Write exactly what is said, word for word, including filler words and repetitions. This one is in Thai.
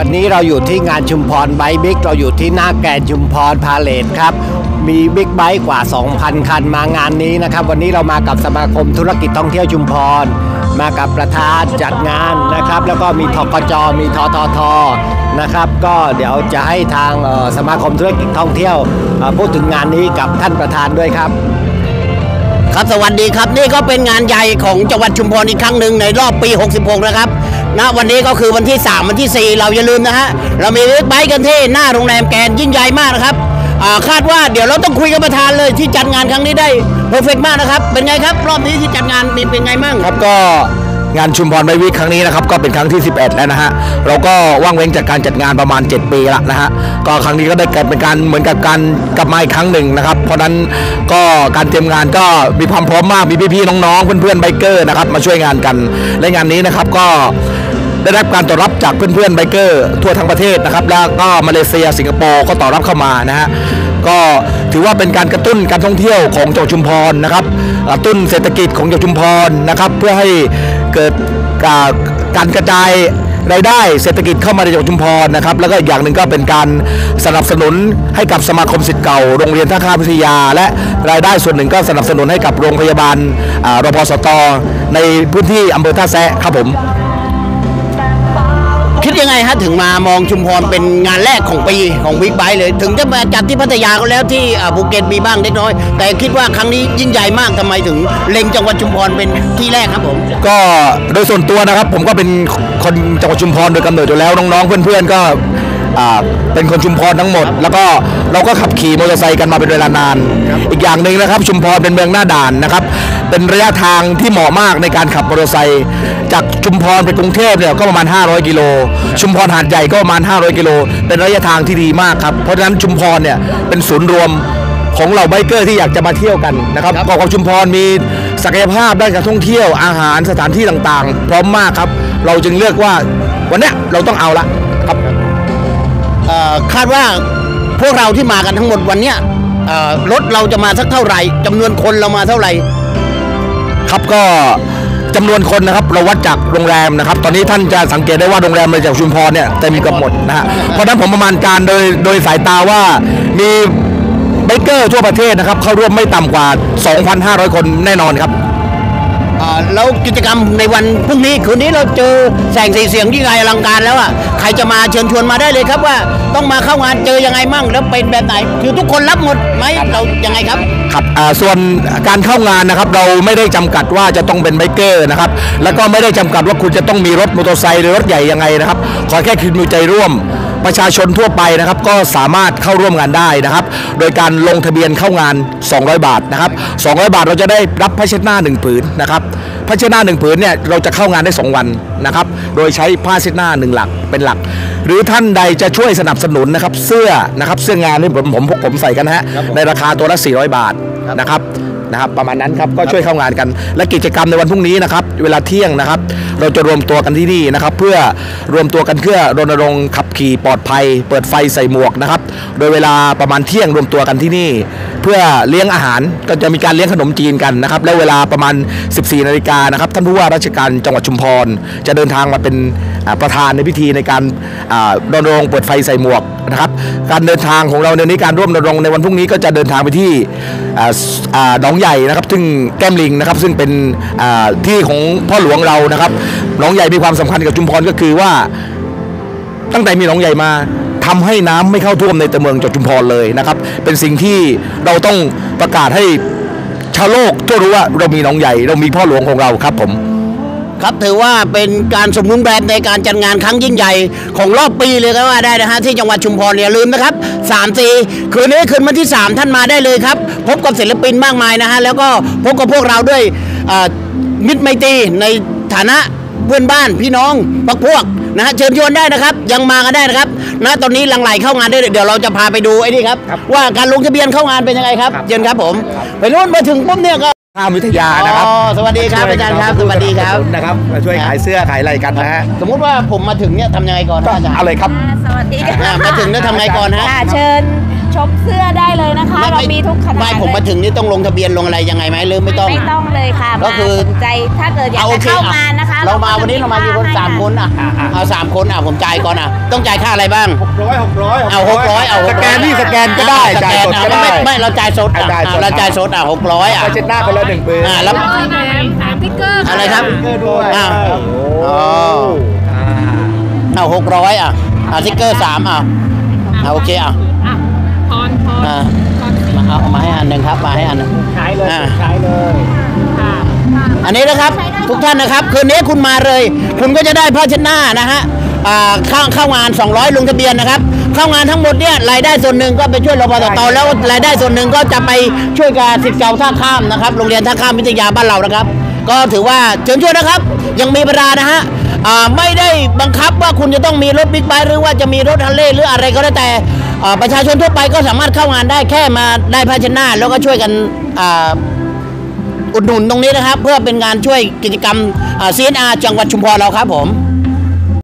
วันนี้เราอยู่ที่งานชุมพรไบค์บิ๊กเราอยู่ที่หน้าแกรนด์ชุมพรพาเลทครับมีบิ๊กไบค์กว่า สองพัน คันมางานนี้นะครับวันนี้เรามากับสมาคมธุรกิจท่องเที่ยวชุมพรมากับประธานจัดงานนะครับแล้วก็มีทกจ.มีททท.นะครับก็เดี๋ยวจะให้ทางสมาคมธุรกิจท่องเที่ยวพูดถึงงานนี้กับท่านประธานด้วยครับครับสวัสดีครับนี่ก็เป็นงานใหญ่ของจังหวัดชุมพรอีกครั้งหนึ่งในรอบปีหกสิบหกนะครับนะวันนี้ก็คือวันที่สามวันที่สี่เราอย่าลืมนะฮะเรามีบิ๊กไบค์กันที่หน้าโรงแรมแกรนด์ยิ่งใหญ่มากนะครับคาดว่าเดี๋ยวเราต้องคุยกับประธานเลยที่จัดงานครั้งนี้ได้เพอร์เฟกต์มากนะครับเป็นไงครับรอบนี้ที่จัดงานมีเป็นไงมั่งครับก็งานชุมพรไบค์วีคครั้งนี้นะครับก็เป็นครั้งที่สิบเอ็ดแล้วนะฮะเราก็ว่างเว้นจากการจัดงานประมาณเจ็ดปีละนะฮะก็ครั้งนี้ก็ได้เกิดเป็นการเหมือนกับการกลับมาอีกครั้งหนึ่งนะครับเพราะนั้นก็การเตรียมงานก็มีความพร้อมมากมีพี่ๆน้องๆเพื่อนๆไบเกอร์นะครับมาช่วยงานกันและงานนี้นะครับก็ได้รับการตอบรับจากเพื่อนๆไบเกอร์ทั่วทั้งประเทศนะครับแล้วก็มาเลเซียสิงคโปร์ก็ตอบรับเข้ามานะฮะก็ถือว่าเป็นการกระตุ้นการท่องเที่ยวของจังหวัดชุมพรนะครับกระตุ้นเศรษฐกิจของจังหวัดชุมพรนะครับเพื่อให้เกิดการกระจายรายได้เศรษฐกิจเข้ามาในจังหวัดชุมพรนะครับแล้วก็อีกอย่างหนึ่งก็เป็นการสนับสนุนให้กับสมาคมศิษย์เก่าโรงเรียนท่าข้ามวิทยาและรายได้ส่วนหนึ่งก็สนับสนุนให้กับโรงพยาบาลรพสตในพื้นที่อำเภอท่าแซะครับผมคิดยังไงฮะถึงมามองชุมพรเป็นงานแรกของปีของบิ๊กไบค์เลยถึงจะมาจัดที่พัทยาก็แล้วที่ภูเก็ตมีบ้างเล็กน้อยแต่คิดว่าครั้งนี้ยิ่งใหญ่มากทำไมถึงเล็งจังหวัดชุมพรเป็นที่แรกครับผมก็โดยส่วนตัวนะครับผมก็เป็นคนจังหวัดชุมพรโดยกำเนิดอยู่แล้วน้องๆเพื่อนๆก็เป็นคนชุมพรทั้งหมดแล้วก็เราก็ขับขี่มอเตอร์ไซค์กันมาเป็นเวลานานอีกอย่างหนึ่งนะครับชุมพรเป็นเมืองหน้าด่านนะครับเป็นระยะทางที่เหมาะมากในการขับมอเตอร์ไซค์จากชุมพรไปกรุงเทพเนี่ยก็ประมาณห้าร้อยกิโลชุมพรหาดใหญ่ก็ประมาณห้าร้อยกิโลเป็นระยะทางที่ดีมากครับเพราะฉะนั้นชุมพรเนี่ยเป็นศูนย์รวมของเหล่าไบเกอร์ที่อยากจะมาเที่ยวกันนะครับเกาะของชุมพรมีศักยภาพด้านการท่องเที่ยวอาหารสถานที่ต่างๆพร้อมมากครับเราจึงเลือกว่าวันนี้เราต้องเอาละครับคาดว่าพวกเราที่มากันทั้งหมดวันนี้รถเราจะมาสักเท่าไหร่จำนวนคนเรามาเท่าไหร่ครับก็จำนวนคนนะครับเราวัดจากโรงแรมนะครับตอนนี้ท่านจะสังเกตได้ว่าโรงแรมในจากชุมพรเนี่ยเต็มกับหมดนะฮะเพราะนั้นผมประมาณการโดยโดยสายตาว่ามีไบเกอร์ทั่วประเทศนะครับเข้าร่วมไม่ต่ำกว่า สองพันห้าร้อย คนแน่นอนครับแล้วกิจกรรมในวันพรุ่งนี้คืนนี้เราเจอแสงสีเสียงที่ไงอลังการแล้วอ่ะใครจะมาเชิญชวนมาได้เลยครับว่าต้องมาเข้างานเจอยังไงมั่งแล้วเป็นแบบไหนคือทุกคนรับหมดไหมเรายังไงครับครับส่วนการเข้างานนะครับเราไม่ได้จำกัดว่าจะต้องเป็นไบเกอร์นะครับแล้วก็ไม่ได้จำกัดว่าคุณจะต้องมีรถมอเตอร์ไซค์หรือรถใหญ่ยังไงนะครับขอแค่คุณมีใจร่วมประชาชนทั่วไปนะครับก็สามารถเข้าร่วมงานได้นะครับโดยการลงทะเบียนเข้างานสองร้อยบาทนะครับสองร้อยบาทเราจะได้รับผ้าเช็ดหน้าหนึ่งผืนนะครับผ้าเช็ดหน้าหนึ่งผืนเนี่ยเราจะเข้างานได้สองวันนะครับโดยใช้ผ้าเช็ดหน้าหนึ่งหลักเป็นหลักหรือท่านใดจะช่วยสนับสนุนนะครับเสื้อนะครับเสื้องานนี่ผมผมพวกผมใส่กันฮะในราคาตัวละสี่ร้อยบาทนะครับนะครับประมาณนั้นครับก็ช่วยเข้างานกันและกิจกรรมในวันพรุ่งนี้นะครับเวลาเที่ยงนะครับเราจะรวมตัวกันที่นี่นะครับเพื่อรวมตัวกันเพื่อรณรงค์ขับขี่ปลอดภัยเปิดไฟใส่หมวกนะครับโดยเวลาประมาณเที่ยงรวมตัวกันที่นี่เพื่อเลี้ยงอาหารก็จะมีการเลี้ยงขนมจีนกันนะครับและเวลาประมาณ สิบสี่นาฬิกานะครับท่านผู้ว่าราชการจังหวัดชุมพรจะเดินทางมาเป็นประธานในพิธีในการรณรงค์เปิดไฟใส่หมวกนะครับการเดินทางของเราในนี้การร่วมรณรงค์ในวันพรุ่งนี้ก็จะเดินทางไปที่หนองใหญ่นะครับซึ่งแก้มลิงนะครับซึ่งเป็นที่ของพ่อหลวงเรานะครับหนองใหญ่มีความสำคัญกับชุมพรก็คือว่าตั้งแต่มีหนองใหญ่มาทำให้น้ำไม่เข้าท่วมในตัวเมืองจังหวัดชุมพรเลยนะครับเป็นสิ่งที่เราต้องประกาศให้ชาวโลกทั่วรู้ว่าเรามีหนองใหญ่เรามีพ่อหลวงของเราครับผมครับถือว่าเป็นการสมบูรณ์แบบในการจัดงานครั้งยิ่งใหญ่ของรอบปีเลยก็ว่าได้นะฮะที่จังหวัดชุมพรอย่าลืมนะครับสามสี่คืนนี้คืนวันที่สามท่านมาได้เลยครับพบกับศิลปินมากมายนะฮะแล้วก็พบกับพวกเราด้วยมิตรไมตรีในฐานะเพื่อนบ้านพี่น้องพักพวกนะฮะเชิญชวนได้นะครับยังมากันได้นะครับนะตอนนี้หลั่งไหลเข้างานได้เดี๋ยวเราจะพาไปดูไอ้นี่ครับว่าการลงทะเบียนเข้างานเป็นยังไงครับเชิญครับผมไปรุ่นมาถึงปุ๊บเนี่ยก็ข้ามวิทยานะครับสวัสดีครับอาจารย์ครับสวัสดีครับนะครับมาช่วยขายเสื้อขายอะไรกันนะฮะสมมุติว่าผมมาถึงเนี่ยทำยังไงก่อนอาจารย์อะไรครับสวัสดีค่ะมาถึงเนี่ยทำไงก่อนฮะเชิญชมเสื้อได้เลยนะคะ เรามีทุกขนาดไม่ผมมาถึงนี่ต้องลงทะเบียนลงอะไรยังไงไหมหรือไม่ต้องไม่ต้องเลยค่ะก็คือมาสนใจถ้าเกิดอยากเอาโอจะเคเข้างานนะคะเรามาวันนี้เรามาอยู่คนสามคนอ่ะเอาสามคนอ่ะผมจ่ายก่อนอ่ะต้องจ่ายค่าอะไรบ้างร้อยหกร้อยเอาหกร้อยเอาสแกนนี่สแกนก็ได้สจ่ายแกนสดเอาก็ได้ไม่ไม่เราจ่ายสดอ่ะจ่ายสดเราจ่ายสดอ่ะหกร้อยอ่ะไปเช็ดหน้าคนละหนึ่งปืนอ่าแล้วสามพิกเกอร์อะไรครับเกอร์ด้วยอ่าโอ้เอาหกร้อยอ่ะเอาสติ๊กเกอร์สามอ่ะเอาโอเคอ่ะพรพรอ่ามาเอาเอามาให้อันหนึ่งครับมาให้อันหนึ่งใช้เลยอ่าใช้เลยอันนี้นะครับทุกท่านนะครับคืนนี้คุณมาเลย คุณก็จะได้ผ้าเช็ดหน้านะฮะอ่าเข้าเข้างานสองร้อยลงทะเบียนนะครับเข้างานทั้งหมดเนี่ยรายได้ส่วนหนึ่งก็ไปช่วยรพสตแล้วรายได้ส่วนหนึ่งก็จะไปช่วยกับศิษย์เก่าท่าข้ามนะครับโรงเรียนท่าข้ามวิทยาบ้านเรานะครับ ก็ถือว่าเชิญชวนนะครับยังมีเวลานะฮะอ่าไม่ได้บังคับว่าคุณจะต้องมีรถบิ๊กไบค์หรือว่าจะมีรถฮันเล่หรืออะไรก็ได้แต่อ่าประชาชนทั่วไปก็สามารถเข้างานได้แค่มาได้ผ้าเช็ดหน้าแล้วก็ช่วยกันอ่า อุดหนุนตรงนี้นะครับเพื่อเป็นงานช่วยกิจกรรม ซี เอ็น อาร์ จังหวัดชุมพรเราครับผม